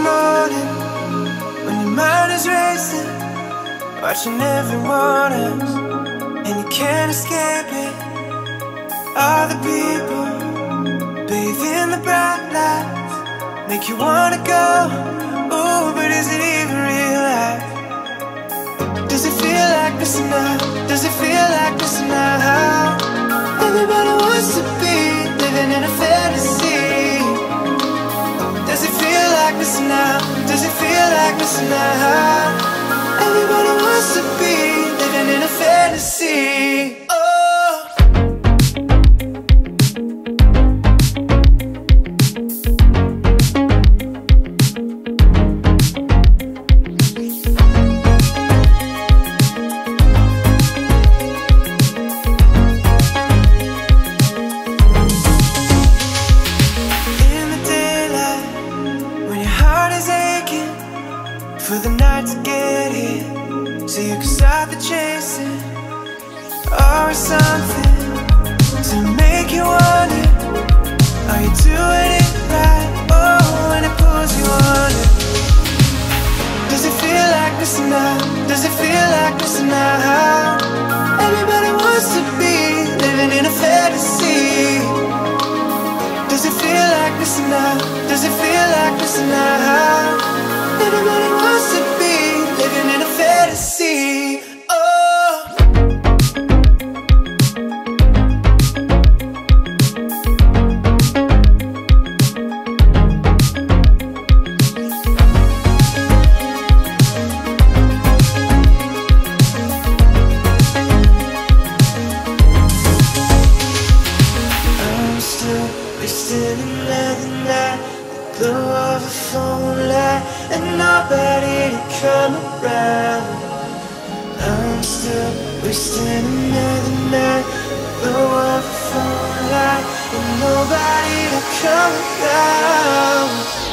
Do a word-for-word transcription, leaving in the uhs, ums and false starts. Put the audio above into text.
morning, when your mind is racing, watching everyone else, and you can't escape it. All the people bathe in the bright lights, make you wanna go. Ooh, but is it even real life? Does it feel like missing out? Does it feel like missing out? Everybody wants to be living in a fantasy. Does it feel like missing out? Does it feel like missing out? Everybody wants to be living in a fantasy. Oh. For the night to get here, so you can start the chasing, or something to make you wonder, are you doing it right? Oh, when it pulls you under, does it feel like missing out? Does it feel like missing out? Everybody wants to be living in a fantasy. Does it feel like missing out? Does it feel like missing out? Everybody wants to be living in a fantasy. Oh. I'm still wasting another night, the glow of a phone light, and nobody to come around. I'm still wasting another night, the glow of a phone light, and nobody to come around.